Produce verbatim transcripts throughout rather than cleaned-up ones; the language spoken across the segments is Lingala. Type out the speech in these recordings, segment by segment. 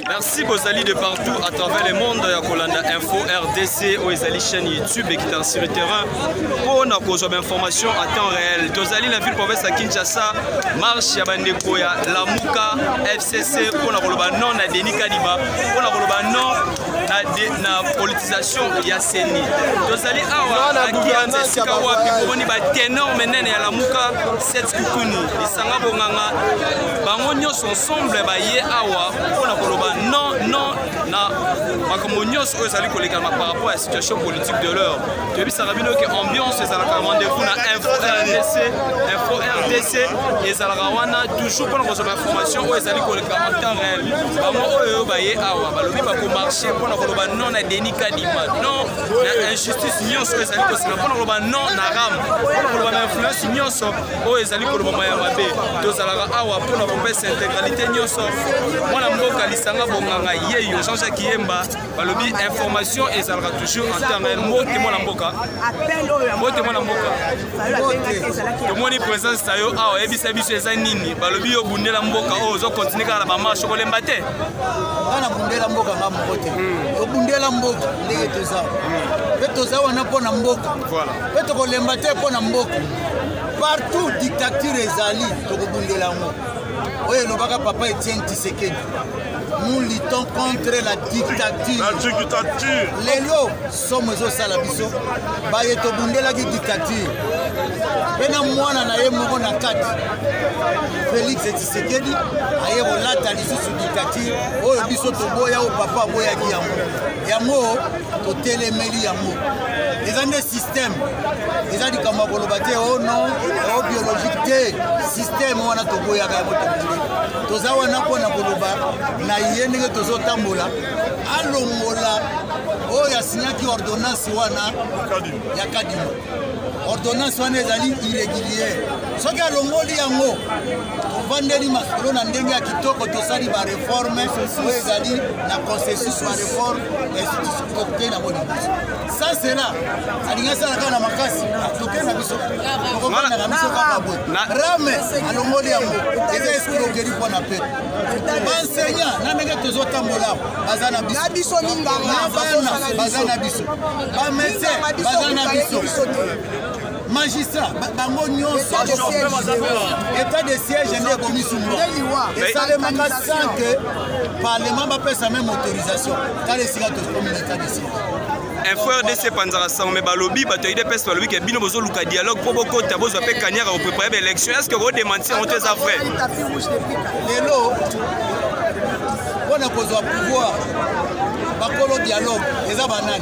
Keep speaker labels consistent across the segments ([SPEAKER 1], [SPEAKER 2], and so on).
[SPEAKER 1] Merci Bozali de partout à travers le monde. Kolanda Info R D C ou Ezali chaîne YouTube et qui est sur le terrain pour nous avoir information à temps réel. Tozali la ville province à Kinshasa marche ya bandeko ya Lamuka F C C pour nous avoir non na Denis Kadiba pour nous avoir non na na politisation ya Seni. Tozali awa na kianze sika wapi pour ni ba ténor menene ya Lamuka sept kukuni isanga bonganga bango nyonso ensemble ba ye awa pour nous avoir non non na makambo nyonso oyo ezali kolekama par rapport à la situation politique de l'heure. Toyebi sarabino ke ambiance ezalaka rendez-vous na Info R D C Info R D C ezalaka wana toujours pour kozwa information oyo ezali kolekama en temps réel. Bango oyo baye awa balobi bako marcher pour na koloba non na Denis Kadima non na injustice nyonso ezali kosinga pour na koloba non na ram pour na koloba na influence nyonso oyo ezali koloba maya mabe tozalaka awa pour na kopesa intégralité nyonso mwana mboka lisanga bonganga yeyo Jean-Jacques Yemba balobi information ezalaka toujours en temps réel mbote mwana mboka mbote mwana mboka tomoni présence tayo awa ebisa biso eza nini balobi yo bundela mboka oyo ozo continuer kala ba marche kolemba te
[SPEAKER 2] kana bundela mboka nga mbote to bundela mboka ndenge toza pe toza wana pona mboka
[SPEAKER 1] voilà
[SPEAKER 2] pe to kolemba te pona mboka partout dictature ezali to kobundela ngo oyo lobaka papa Etienne Tshisekedi. Nous luttons contre la dictature.
[SPEAKER 3] La dictature.
[SPEAKER 2] Les lots sommes aux salabiso. Bayeto bundela qui dictature. Pena mwana na ye moko na kati. Félix Tshisekedi aye rolata lisusu dictature. Oyo biso to boya o papa boya ki yango. Yango to telemeli yango. Les années système. Les années comme kolobate oh non, oh biologique té système wana to boya ka moto. Toza wana pona koloba na yendenge tozo tambola alongola o ya signaki ordonnance wana ya Kadima ordonnance wana ezali irrégulière soki alongoli yango vandeli makolo na ndenge ya kitoko tosali ba réforme o ezali na consensus wa réforme institutionnelle na moni ça c'est là alinga sala kana makasi toke na biso tokomana na biso kaka boy rame alongoli yango eza escroquerie pour na pe enseignant na ndenge tozo tambola bazana biso na biso minganga bazana biso ba médecin bazana biso magistrat bango nyonso état de siège nde komisumba esalemaka sans que parlement bapesa même autorisation kala esika tokomi na état de siège.
[SPEAKER 1] Info R D C panzara sang mais balobi bato ide peste balobi ke bino bozo luka dialogue pour boko tabozo pe kanyaka au préparer l'élection est-ce que vous démentir on te ça vrai
[SPEAKER 2] lelo on a besoin pouvoir bakolo dialogue eza banani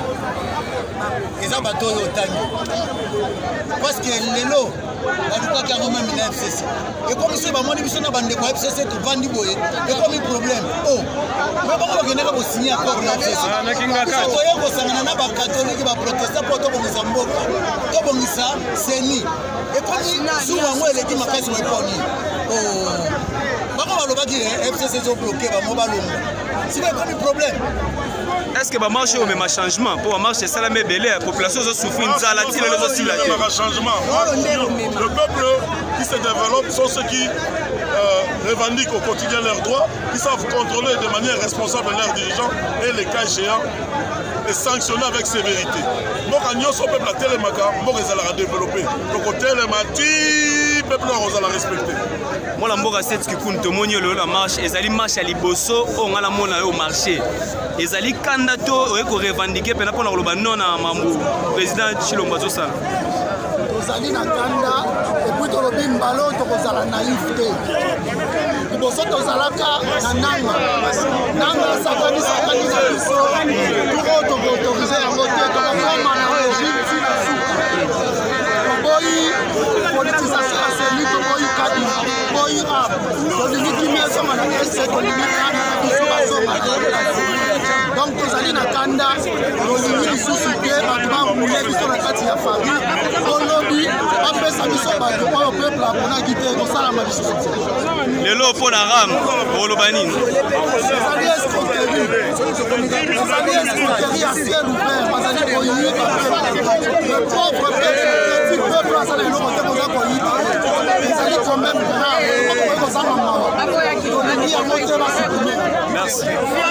[SPEAKER 2] eza bato yo tangi parce que lelo balukaki yango même na F C C ekomi so bamoni biso na bandeko ya F C C tovandi boye ekomi problème oh mais bango bakendaka kosigner accord na F C C toye kosangana na bakatolike baprotesta mpo tobongisa mboka tobongisa seni ekomi su bango eleki makasi boeponi oh bango balobaki F C C ezobloke bango balonga sika ekomi problème.
[SPEAKER 1] Est-ce que va marcher au même changement pour marcher ça la même belle la population se souffrir nzala ti les aussi là
[SPEAKER 3] changement. Le peuple qui se développe sont ceux qui euh, revendiquent au quotidien leurs droits, qui savent contrôler de manière responsable leurs dirigeants et les cas échéants et sanctionner avec sévérité. Donc à nyonso peuple a télémaka, mbok ezala développer. Donc au télémati peuple ozala respecter.
[SPEAKER 1] Moi la mboka sept ki kun tomoni le la marche ezali marche à liboso o ngala mona yo marché. Ezali candidato ko revendiquer pena pona koloba non na mambu président Chilombo Zosa.
[SPEAKER 2] Tozali na kanda et puis tolobi mbalo tokozala naïveté. Liboso tozalaka na nanga. Nanga sakani sakani na biso. Toko toko autoriser yango te tokoma na régime boyi politisation ya seni tokoyi Kadima boyi rap tolingi kimia songa na ese tolingi kana na biso basonga donc tozali na kanda tolingi lisusu te bato bamule biso na kati ya famille olobi bapesa biso bato oyo peuple aponaki te kosalama lisusu
[SPEAKER 1] lelo mpona ram oloba nini
[SPEAKER 2] ezali escroquerie ezali escroquerie ya ciel ouvert bazali koyiba le pauvre peuple petit peuple asala eloko te koza koyiba ezali quand même grave okozanga mawa tolingi yango te basupime
[SPEAKER 1] Merci.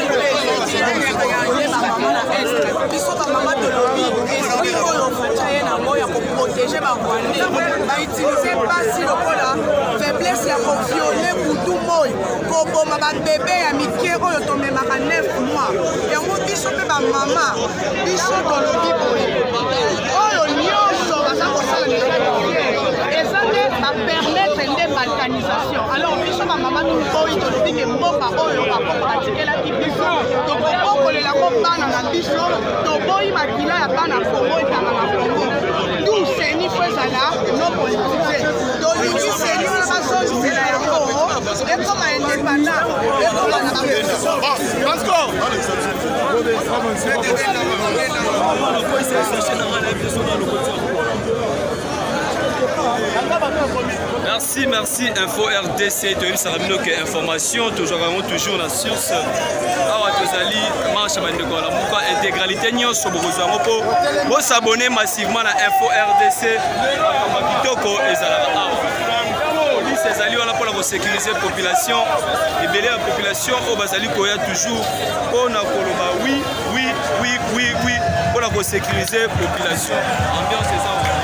[SPEAKER 4] biso bamama tolobi esprit oyo fata ye nango ya koprotege barwandais bautilize mpasi lokola faiblesse ya koviole kutu moi koboma babebe ya mike oyo tomemaka neuf mois yango biso mpe bamama biso tolobi boye oyo nyonso baza kosala eza nde bapermettre nde balkanisation alors biso bamama toboyi tolobi ke mboka oyo bakopratikelaki biso tokobokolelako bana na biso toboyi makila ya bana kongo etanga na kongo du seni fo ezala no politise tolingi seni wana bazongisela yango ekoma indépendant ekoma na
[SPEAKER 1] Merci, merci Info R D C, tu as vu ça que information, toujours toujours la source. Awa tozali marche bandeko la muka intégralité nyonso bokozango po bo s'abonner massivement à Info R D C makitoko ezala awa. Police ezali wana pour la sécuriser population et belé la population au bazali koya toujours pour na koloba oui oui oui oui oui pour la sécuriser population. Ambiance ça.